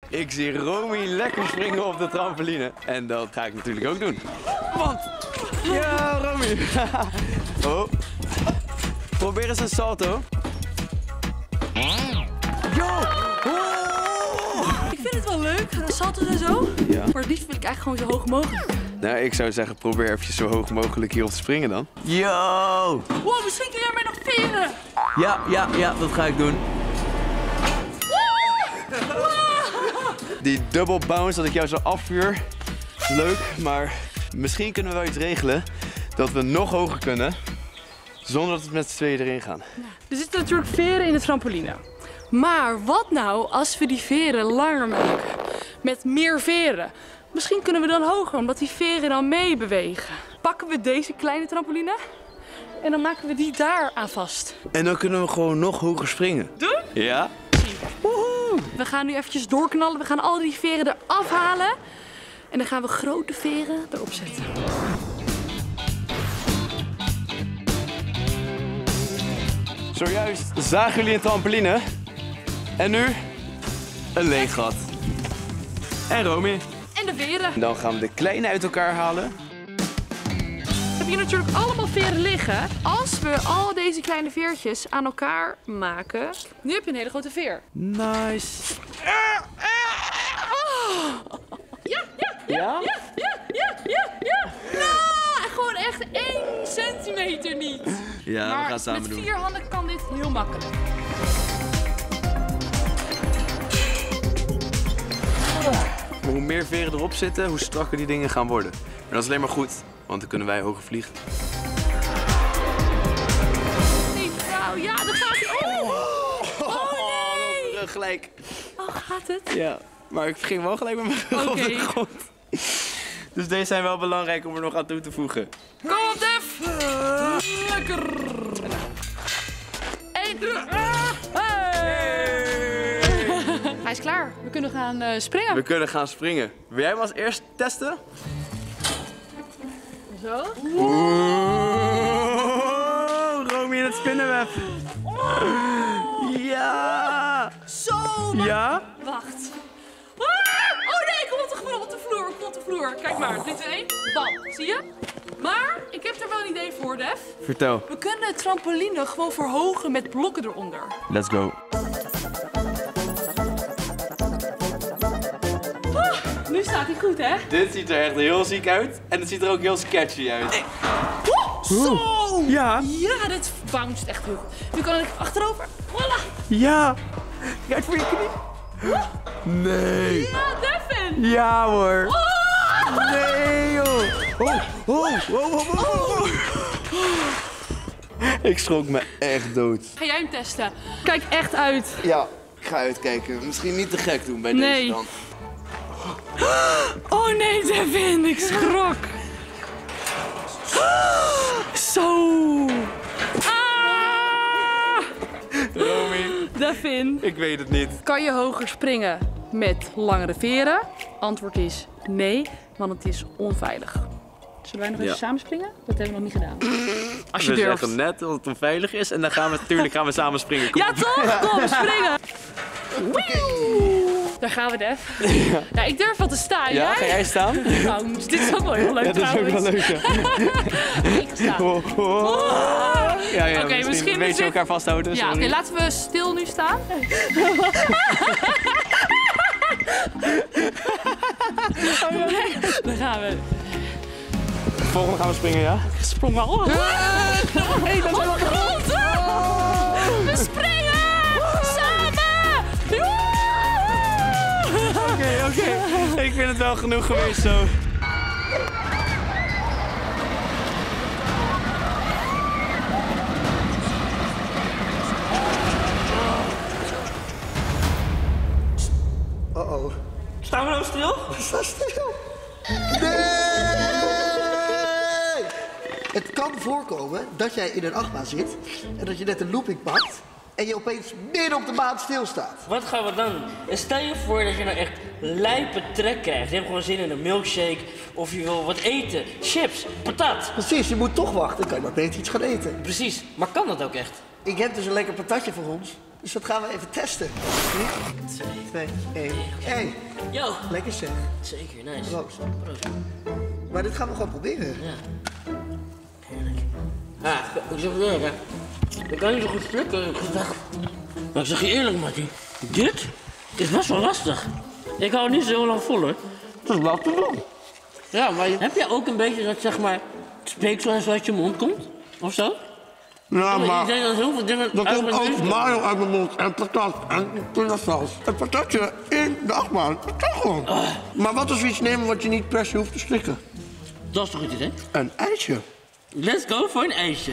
Ik zie Romy lekker springen op de trampoline. En dat ga ik natuurlijk ook doen. Want... Ja, Romy. Oh. Probeer eens een salto. Yo! Oh! Ik vind het wel leuk, salto's en zo. Ja. Maar het liefst wil ik eigenlijk gewoon zo hoog mogelijk. Nou, ik zou zeggen, probeer even zo hoog mogelijk hierop te springen dan. Yo! Wow, misschien kun jij mij nog veren. Ja, dat ga ik doen. Die double bounce dat ik jou zo afvuur, is leuk, maar misschien kunnen we wel iets regelen dat we nog hoger kunnen, zonder dat we met z'n tweeën erin gaan. Er zitten natuurlijk veren in de trampoline. Maar wat nou als we die veren langer maken? Met meer veren. Misschien kunnen we dan hoger, omdat die veren dan meebewegen. Pakken we deze kleine trampoline en dan maken we die daar aan vast. En dan kunnen we gewoon nog hoger springen. Doen? Ja? Woehoe! We gaan nu eventjes doorknallen. We gaan al die veren eraf halen. En dan gaan we grote veren erop zetten. Zojuist zagen jullie een trampoline. En nu een leeg gat. En Romy. En de veren. Dan gaan we de kleine uit elkaar halen. We hebben hier natuurlijk allemaal veren liggen. Als we al deze kleine veertjes aan elkaar maken, nu heb je een hele grote veer. Nice. Ja. Nou, gewoon echt 1 centimeter niet. Ja, Maar we gaan het samen met doen. 4 handen kan dit heel makkelijk. Maar hoe meer veren erop zitten, hoe strakker die dingen gaan worden. Maar dat is alleen maar goed, want dan kunnen wij hoger vliegen. Nee, nou ja, dat gaat hij. Oh nee! Gelijk. Oh, gaat het? Ja, maar ik ging wel gelijk met mijn rug op de grond. Dus deze zijn wel belangrijk om er nog aan toe te voegen. Kom op, Def! Lekker! 1, 2, Hij is klaar. We kunnen gaan springen. We kunnen gaan springen. Wil jij hem als eerst testen? Zo. Oeh, Romy in het spinnenweb. Ja! Zo! Ja? Wacht. Oh nee, ik kom op de vloer. Kijk maar, 3, 2, 1. Bam. Zie je? Maar ik heb er wel een idee voor, Def. Vertel. We kunnen de trampoline gewoon verhogen met blokken eronder. Let's go. Nu staat hij goed, hè? Dit ziet er echt heel ziek uit. En het ziet er ook heel sketchy uit. Zo! Ja. Ja, dit bounced echt heel goed. Nu kan ik achterover. Voilà. Ja. Kijk uit voor je knie. Nee. Ja, Devin. Ja hoor. Oh! Nee joh. Oh. Ik schrok me echt dood. Ga jij hem testen? Kijk echt uit. Ja, ik ga uitkijken. Misschien niet te gek doen bij Nee. deze dan. Oh nee, Devin. Ik schrok. Zo. Romy, Devin. ik weet het niet. Kan je hoger springen met langere veren? Antwoord is nee, want het is onveilig. Zullen wij nog even samen springen? Dat hebben we nog niet gedaan. Als je We durft. zeggen net dat het onveilig is en dan gaan we natuurlijk samen springen. Kom Ja op. toch? Kom, springen! Daar gaan we, Def. Ja, ik durf wel te staan. Ja, ga jij staan? Nou, dit is ook wel heel leuk Ja, dat is ook trouwens. wel leuk, ja. Ik ga staan. Ja, Oké, misschien een beetje dit- elkaar vasthouden. Ja, oké, laten we stil nu staan. Daar gaan we. Volgende gaan we springen, ja? Sprong maar op. Hey, dat is wel Grond! We springen! Samen! Oké. Ik vind het wel genoeg geweest zo. Uh-oh. Staan we nou stil? Sta stil. Nee! Het kan voorkomen dat jij in een achtbaan zit en dat je net een looping pakt en je opeens midden op de baan stilstaat. Wat gaan we dan doen? En stel je voor dat je nou echt lijpe trek krijgt. Je hebt gewoon zin in een milkshake of je wil wat eten. Chips, patat. Precies, je moet toch wachten, dan kan je maar beter iets gaan eten. Precies, maar kan dat ook echt? Ik heb dus een lekker patatje voor ons. Dus dat gaan we even testen. 3, 2, 1. Hey, Yo. lekker zeg. Zeker, nice. Proost. Proost. Maar dit gaan we gewoon proberen. Ja. Heerlijk. Ja, ik zeg het eerlijk, hè. Ik kan niet zo goed slikken. Maar ik zeg je eerlijk, Mattie. Dit is best wel lastig. Ik hou het niet zo heel lang vol, hoor. Het is wel te doen. Ja, maar heb jij ook een beetje dat, zeg maar, speeksel en zo uit je mond komt? Of zo? Ja, Ik maar denk dat heel veel dingen... dat uit komt mijn ook neus mayo uit mijn mond en patat en pindasaus. Het patatje in de achtbaan, dat kan gewoon. Maar wat als we iets nemen wat je niet per se hoeft te slikken? Dat is toch goed idee? Een ijsje. Let's go voor een ijsje.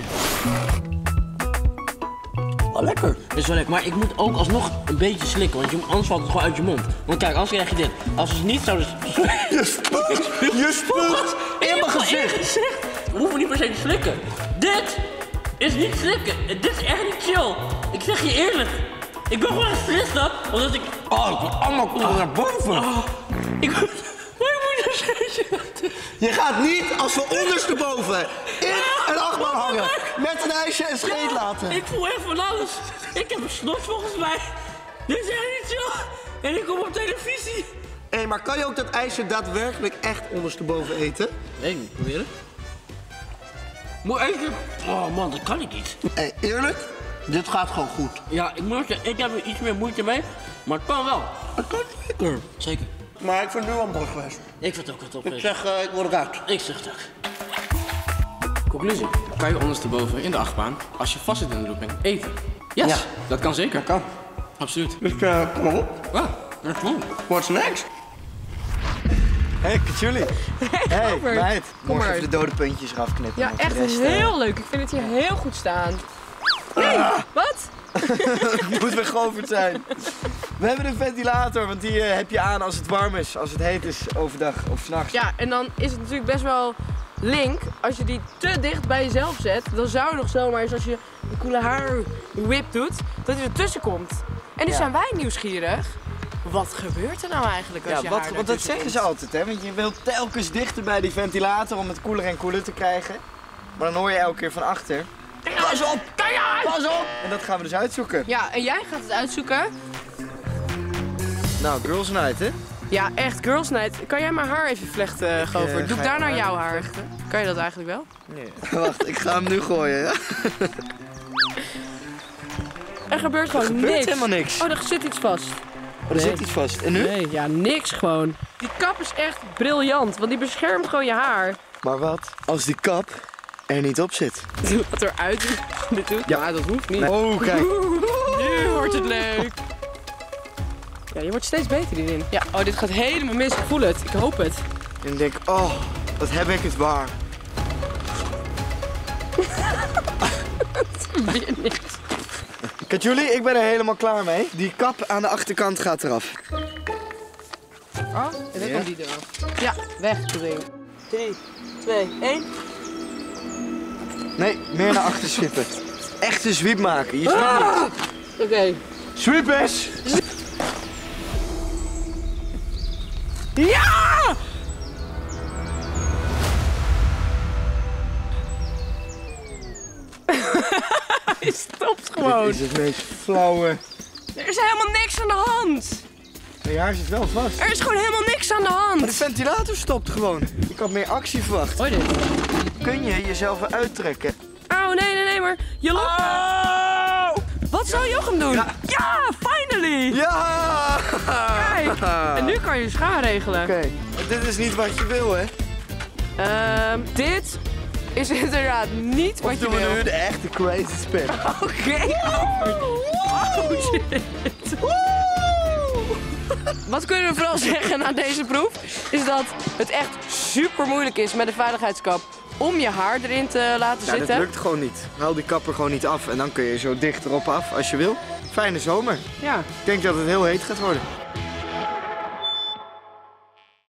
Oh, lekker. Dat is wel lekker, maar ik moet ook alsnog een beetje slikken, want anders valt het gewoon uit je mond. Want kijk, als krijg je dit. Als we het niet zouden... Je spuugt in mijn gezicht. We hoeven niet per se te slikken. Dit is niet slikken. Dit is echt niet chill. Ik zeg je eerlijk. Ik ben gewoon gestrest op, omdat ik... Oh, het komt allemaal komt naar boven. Ik moet... Maar ik moet een scheetje. Je gaat niet als we ondersteboven in een achtbaan hangen. Met een ijsje en scheet laten. Ik voel echt van alles. Ik heb een snot volgens mij. Dit is echt niet chill. En ik kom op televisie. Hé, maar kan je ook dat ijsje daadwerkelijk echt ondersteboven eten? Nee, ik probeer het. Moet eten. Oh man, dat kan ik niet. Hé, eerlijk? Dit gaat gewoon goed. Ja, ik moet zeggen, ik heb er iets meer moeite mee, maar het kan wel. Het kan zeker. Zeker. Maar ik vind het nu al mooi geweest. Ik vind het ook wel top. Ik zeg, ik word eruit. Ik zeg het ook. Conclusie. Kan je ondersteboven in de achtbaan, als je vast zit in de looping, eten? Yes, Ja. dat kan zeker. Kan. Absoluut. Dus kom maar op. Ah, dat is mooi. What's next? Hey, Katjuli. Hey, Robert. meid. Kom Morgen maar. even de dode puntjes eraf knippen. Ja, want echt de rest, heel leuk. Ik vind het hier heel goed staan. Nee, wat? moet weer geoverd zijn. We hebben een ventilator, want die heb je aan als het warm is. Als het heet is overdag of 's nachts. Ja, en dan is het natuurlijk best wel link. Als je die te dicht bij jezelf zet, dan zou je nog zomaar eens als je een koele haarwhip doet, dat hij ertussen komt. En nu zijn wij nieuwsgierig. Wat gebeurt er nou eigenlijk als je haar want dat zeggen ze altijd, hè? Want je wilt telkens dichter bij die ventilator om het koeler en koeler te krijgen. Maar dan hoor je elke keer van achter. Pas op! Pas op! En dat gaan we dus uitzoeken. Ja, en jij gaat het uitzoeken. Nou, girls night, hè? Ja, echt, girls night. Kan jij mijn haar even vlechten, Govert? Doe ga ik daar je naar haar jouw haar? Kan je dat eigenlijk wel? Nee. Wacht, ik ga hem nu gooien, ja? Er gebeurt gewoon Er gebeurt niks. helemaal niks. Oh, er zit iets vast. Er zit iets vast. En nu? Nee, ja, niks gewoon. Die kap is echt briljant, want die beschermt gewoon je haar. Maar wat als die kap er niet op zit? Wat eruit dit doet? Ja, dat hoeft niet. Oh, kijk. Nu wordt het leuk. Ja, je wordt steeds beter hierin. Ja, oh, dit gaat helemaal mis. Ik voel het. Ik hoop het. En ik denk, oh, wat heb ik het waar. Weer niks. Katjuli, ik ben er helemaal klaar mee. Die kap aan de achterkant gaat eraf. Oh, en dan Ja? komt die eraf. Ja, weg, ding. 3, 2, 1. Nee, meer naar achter swippen. Echt een sweep maken. Je sweept niet. Oké. Sweep eens! Ja! Hij stopt gewoon. Dit is het meest flauwe. Er is helemaal niks aan de hand. Je haar zit wel vast. Er is gewoon helemaal niks aan de Maar de hand. ventilator stopt gewoon. Ik had meer actie verwacht. Hoi dit. Kun je jezelf eruit trekken? Oh, nee, maar je loopt... Wat zou Jochem doen? Ja, finally! Ja! Kijk, en nu kan je je schaar regelen. Oké, dit is niet wat je wil, hè? Dit is inderdaad niet wat Of je doen we wil. nu de echte crazy spin? Oké. Oh shit. Wat kunnen we vooral zeggen na deze proef? Is dat het echt super moeilijk is met een veiligheidskap om je haar erin te laten Ja, zitten. dat lukt gewoon niet. Haal die kapper gewoon niet af en dan kun je zo dicht erop af als je wil. Fijne zomer. Ja. Ik denk dat het heel heet gaat worden.